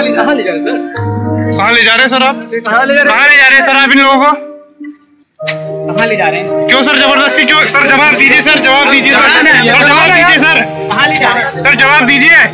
ले जा रहे सर? कहाँ ले जा रहे सर आप? कहाँ ले जा रहे सर आप इन लोगों को? कहाँ ले जा रहे हैं? क्यों सर जबरदस्ती क्यों? सर जवाब दीजिए सर, जवाब दीजिए सर, जवाब दीजिए सर, कहाँ ले जा रहे हैं? सर जवाब दीजिए।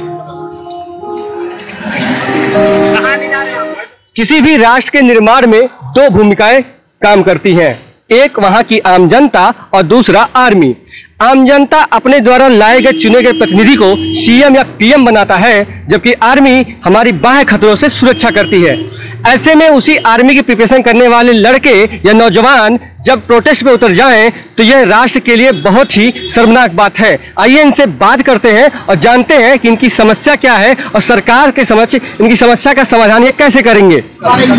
कहाँ ले जा रहे हैं? किसी भी राष्ट्र के निर्माण में दो भूमिकाएं काम करती हैं, एक वहां की आम जनता और दूसरा आर्मी। आम जनता अपने द्वारा लाए गए चुने गए प्रतिनिधि को सीएम या पीएम बनाता है, जबकि आर्मी हमारी बाह्य खतरों से सुरक्षा करती है। ऐसे में उसी आर्मी की प्रिपरेशन करने वाले लड़के या नौजवान जब प्रोटेस्ट में उतर जाएं तो यह राष्ट्र के लिए बहुत ही शर्मनाक बात है। आइए इनसे बात करते हैं और जानते हैं कि इनकी समस्या क्या है और सरकार के समक्ष इनकी समस्या का समाधान ये कैसे करेंगे। ये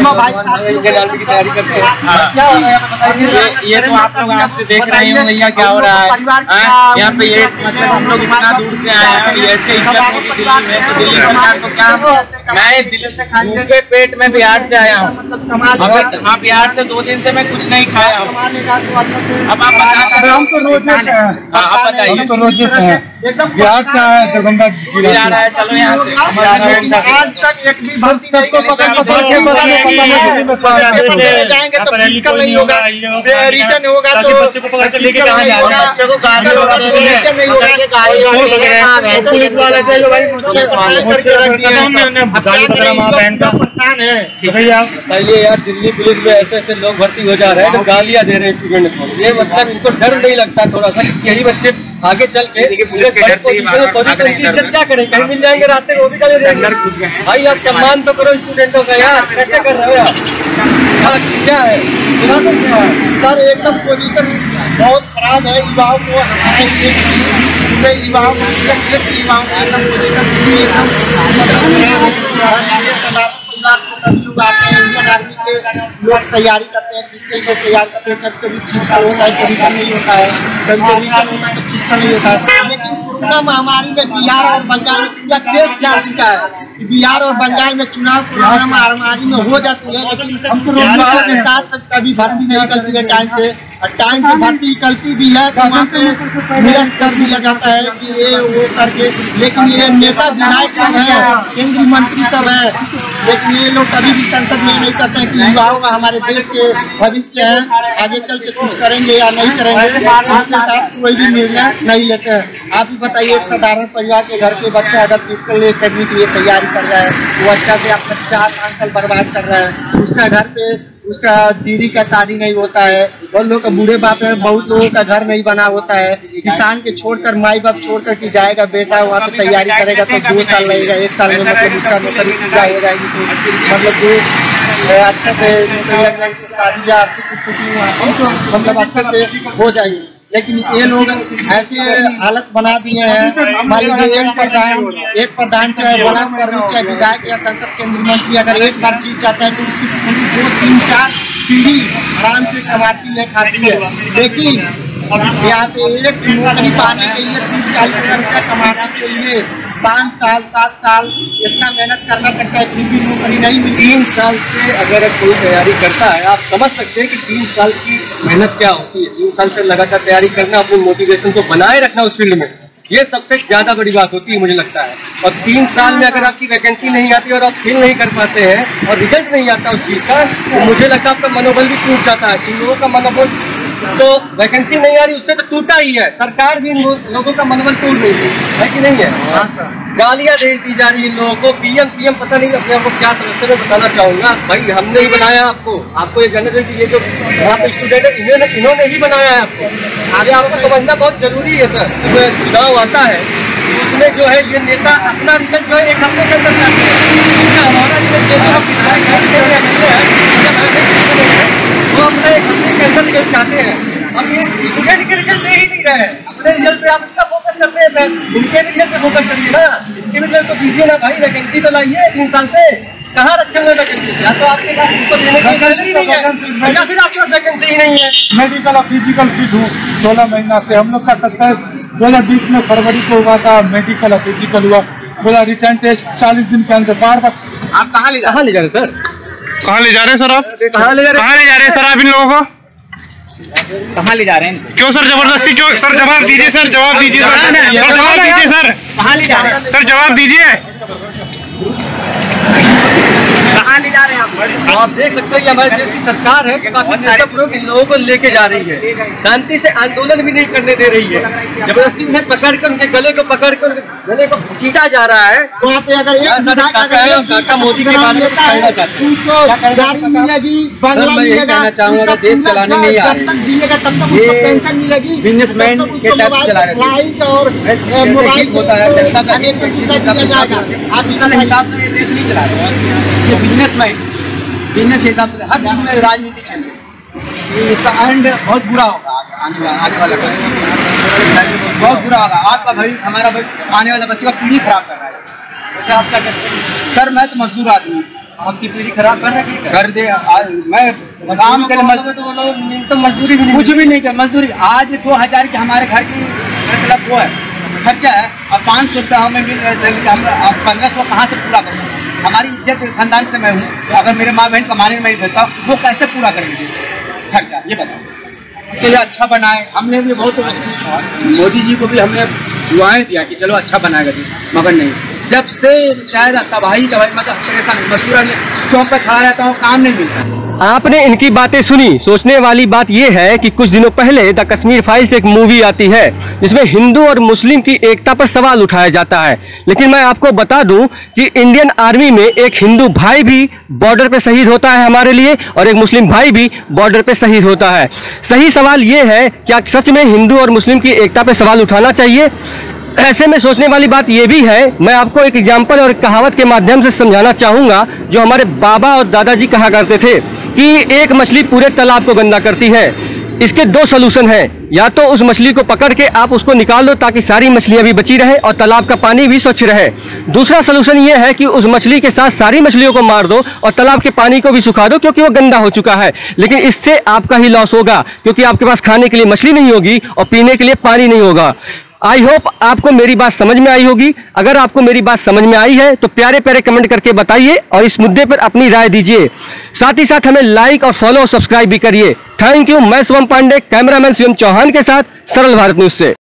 तो आप लोग आपसे देख रहे हो भैया क्या हो रहा है यहाँ पे। ये मतलब हम लोग इतना दूर से आए हैं, ऐसे इज्जत होगी दिल्ली में, तो दिल्ली सरकार को क्या? मैं दिल्ली से भूखे पेट में बिहार से आया हूँ। हाँ, बिहार से 2 दिन से मैं कुछ नहीं खाया हूँ। अब आप बता, हम तो रोजे से हैं, हम तो रोजे से हैं, बिहार से आए दरभंगा जिला रहा है। चलो यहाँ से आज तक एक भी सबको पकड़ के जाएंगे तो फिजिकल नहीं होगा, रिटर्न होगा तो बच्चे को पकड़ के लेके कहाँ जा रहे हैं? बच्चे को गाड़ी होगा तो रिटर्न नहीं होगा। पुलिस वाले थे जो भाई करके रख दिए भैया। पहले यार दिल्ली पुलिस में ऐसे ऐसे लोग भर्ती हो जा रहे हैं तो गालियां दे रहे हैं स्टूडेंट को। ये मतलब इनको डर नहीं लगता थोड़ा सा? यही बच्चे आगे चल के क्या करें? कहीं मिल जाएंगे रास्ते में, वो भी कर भाई। आप सम्मान तो करो स्टूडेंटों का यार, कैसे कर रहे हो यार? क्या है सर? एकदम पोजीशन बहुत खराब है युवाओं को, हमारे युवाओं को, देश के युवाओं को एकदम पोजीशन एकदम सभी लोग आते हैं। इंडियन आर्मी के लोग तैयारी करते हैं, फिजिकल की तैयारी करते हैं। कभी कभी फिजिकल होता है, कभी नहीं होता है, कभी कभी रिटर्न होता है तो फिजिकल नहीं होता है। लेकिन कोरोना महामारी में बिहार और बंगाल में पूरा देश जान चुका है कि बिहार और बंगाल में चुनाव कोरोना महामारी में हो जाती है, लेकिन युवाओं के साथ कभी भर्ती नहीं निकलती है टाइम से, और टाइम से भर्ती निकलती भी है तो वहाँ पे निरस्त कर दिया जाता है कि ये वो करके। लेकिन ये नेता विधायक सब है, केंद्रीय मंत्री सब है, लेकिन ये लोग कभी भी संसद में नहीं करते हैं कि युवाओं का हमारे देश के भविष्य है, आगे चल के कुछ करेंगे या नहीं करेंगे, उसके साथ कोई भी निर्णय नहीं लेते हैं। आप ही बताइए, एक साधारण परिवार के घर के बच्चा अगर फिजिकल एकेडमी के लिए तैयारी कर रहा है, वो अच्छा से अपना 4-5 साल बर्बाद कर रहा है, उसका घर पे उसका दीदी का शादी नहीं होता है, बहुत लोग का बूढ़े बाप है, बहुत लोगों का घर नहीं बना होता है। किसान के छोड़कर माई बाप छोड़कर के जाएगा बेटा वहाँ पे तैयारी करेगा तो 2 साल लगेगा, 1 साल में मतलब उसका नौकरी पूरा हो जाएगी तो मतलब जो अच्छा से लग जाएगी शादी या वहाँ पे मतलब अच्छा से हो जाएगी। लेकिन ये लोग ऐसे हालत बना दिए हैं। मान लीजिए एक प्रधान चाहे बड़ा प्रमुख चाहे विधायक या संसद केंद्रीय मंत्री अगर एक बार जीत जाता है तो उसकी 2-3-4 पीढ़ी आराम से कमाती है, खाती है। लेकिन यहाँ पे एक नौकरी पाने के लिए 30-40 हज़ार रुपया कमाने के लिए 5 साल 7 साल इतना मेहनत करना पड़ता है, फिर भी नौकरी नहीं मिलती। 3 साल से अगर कोई तैयारी करता है, आप समझ सकते हैं कि 3 साल की मेहनत क्या होती है। 3 साल से लगातार तैयारी करना, अपनी मोटिवेशन को बनाए रखना उस फील्ड में, ये सबसे ज्यादा बड़ी बात होती है मुझे लगता है। और 3 साल में अगर आपकी वैकेंसी नहीं आती और आप फिल नहीं कर पाते हैं और रिजल्ट नहीं आता उस चीज का, तो मुझे लगता है आपका मनोबल भी टूट जाता है। इन लोगों का मनोबल तो वैकेंसी नहीं आ रही उससे तो टूटा ही है, सरकार भी लोगों का मनोबल तोड़ रही है कि नहीं है? हाँ सर, गालियां दे दी जा रही है लोगों को। पीएम सीएम पता नहीं अपने आपको क्या समझते हैं। बताना चाहूंगा भाई, हमने ही बनाया आपको ये जनरेशन, ये जो आप स्टूडेंट है इन्होंने ही बनाया है आपको। आगे आपको समझना बहुत जरूरी है सर। जब चुनाव आता है उसमें जो है ये नेता अपना रिजल्ट जो है 1 हफ्ते के अंदर चाहते हैं। हमारा रिजल्ट वो अपना 1 हफ्ते के अंदर रिजल्ट चाहते हैं। अब ये स्टूडेंट के रिजल्ट दे ही नहीं रहे हैं, अपने रिजल्ट पे आप इतना फोकस करते हैं सर, उनके रिजल्ट पे फोकस करिए ना, इनके रिजल्ट तो दीजिए ना भाई। वैकेंसी तो लाइए 3 साल से, कहाँ रखेंगे वैकेंसी? या तो आपके पास उनको देने की सैलरी नहीं है या फिर आपके पास वैकेंसी ही नहीं है। मेडिकल और फिजिकल फिट हूँ 16 महीना से। हम लोग का 2020 में फरवरी को हुआ था, मेडिकल और फिजिकल हुआ, बोला रिटर्न टेस्ट 40 दिन के अंदर। बार बार आप कहाँ ले जा रहे हैं सर? कहाँ ले जा रहे हैं सर आप? कहाँ ले जा रहे हैं सर आप इन लोगों को? कहाँ ले जा रहे हैं? क्यों सर जबरदस्ती क्यों? सर जवाब दीजिए सर, जवाब दीजिए सर, जवाब दीजिए सर, कहाँ ले जा रहे हैं? सर जवाब दीजिए। कहाँ ले जा रहे हैं आप? तो आप देख सकते हैं कि हमारे देश की सरकार है जो काफी निष्ठापूर्वक इन लोगों को लेके जा रही है, शांति से आंदोलन भी नहीं करने दे रही है, जबरदस्ती उन्हें पकड़कर उनके गले को पकड़कर गले को घसीटा जा रहा है। वहाँ पे अगर काका मोदी के बारे में कहना चाहते हैं, उसको गाड़ी मिलेगी, बंगला मिलेगा, चाहूंगा देश चलाने नहीं आ जब तक जिएगा तब तक उसको पेंशन मिलेगी, बिजनेसमैन के टाइप चला रहे लाइट और मोबाइल होता है, जनता का अनेक सुविधा दिया जाएगा। आप हिसाब से ये देश नहीं चला रहे, ये बिजनेसमैन बिजनेस के हिसाब से हर चीज में राजनीति चल रही है। इसका एंड बहुत बुरा होगा, आने वाला बहुत बुरा होगा। आपका भविष्य, हमारा भविष्य, आने वाला बच्चे का पीढ़ी खराब कर रहा है। आप क्या करते हैं सर? मैं तो मजदूर आदमी हूँ। आपकी पीढ़ी खराब कर रही है? कर दे। मैं काम के लिए तो वो लोग न्यूनतम मजदूरी भी कुछ भी नहीं कर, मजदूरी आज 2000 की हमारे घर की मतलब वो है खर्चा है, अब 500 रुपया हमें मिल रहे हैं, हम 1500 कहाँ से पूरा करेंगे? हमारी इज्जत खानदान से मैं हूँ, अगर मेरे माँ बहन कमाने में नहीं बचता वो कैसे पूरा करेंगे खर्चा? ये बताओ। चलिए अच्छा बनाए, हमने भी बहुत मोदी जी को भी हमने दुआएं दिया कि चलो अच्छा बनाएगा देश, मगर नहीं। जब से शायद तबाही मतलब परेशान मजदूर चौक पर खड़ा रहता हूँ, काम नहीं मिलता। आपने इनकी बातें सुनी। सोचने वाली बात यह है कि कुछ दिनों पहले द कश्मीर फाइल्स एक मूवी आती है जिसमें हिंदू और मुस्लिम की एकता पर सवाल उठाया जाता है, लेकिन मैं आपको बता दूं कि इंडियन आर्मी में एक हिंदू भाई भी बॉर्डर पे शहीद होता है हमारे लिए, और एक मुस्लिम भाई भी बॉर्डर पे शहीद होता है। सही सवाल यह है, क्या सच में हिंदू और मुस्लिम की एकता पर सवाल उठाना चाहिए? ऐसे में सोचने वाली बात यह भी है, मैं आपको एक एग्जाम्पल और एक कहावत के माध्यम से समझाना चाहूंगा जो हमारे बाबा और दादाजी कहा करते थे कि एक मछली पूरे तालाब को गंदा करती है। इसके दो सलूशन हैं, या तो उस मछली को पकड़ के आप उसको निकाल दो ताकि सारी मछलियां भी बची रहे और तालाब का पानी भी स्वच्छ रहे। दूसरा सलूशन ये है कि उस मछली के साथ सारी मछलियों को मार दो और तालाब के पानी को भी सुखा दो, क्योंकि वो गंदा हो चुका है। लेकिन इससे आपका ही लॉस होगा, क्योंकि आपके पास खाने के लिए मछली नहीं होगी और पीने के लिए पानी नहीं होगा। आई होप आपको मेरी बात समझ में आई होगी। अगर आपको मेरी बात समझ में आई है तो प्यारे प्यारे कमेंट करके बताइए और इस मुद्दे पर अपनी राय दीजिए। साथ ही साथ हमें लाइक और फॉलो और सब्सक्राइब भी करिए। Thank you. मैं शुभम पांडे, कैमरामैन शिवम चौहान के साथ सरल भारत न्यूज से।